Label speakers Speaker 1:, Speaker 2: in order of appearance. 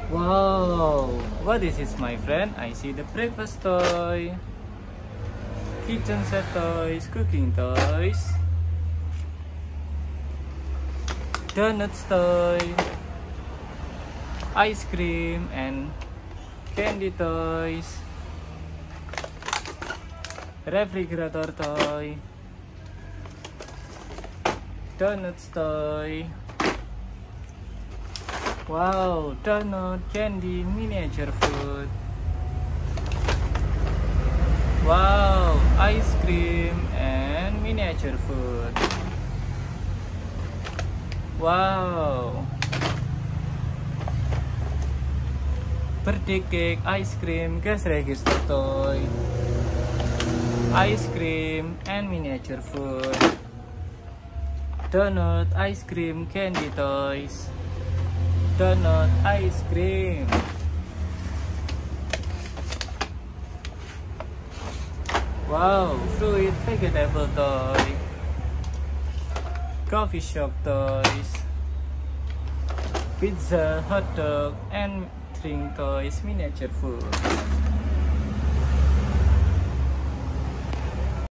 Speaker 1: Wow, what is this, my friend? I see the breakfast toy, kitchen set toys, cooking toys, donuts toy, ice cream and candy toys, refrigerator toy, donuts toy. Wow, donut, candy, miniature food. Wow, ice cream and miniature food. Wow, birthday cake, ice cream, cash register toy, ice cream and miniature food, donut, ice cream, candy toys, donut, ice cream. Wow, fruit, vegetable toy, coffee shop toys, pizza, hot dog, and drink toys, miniature food.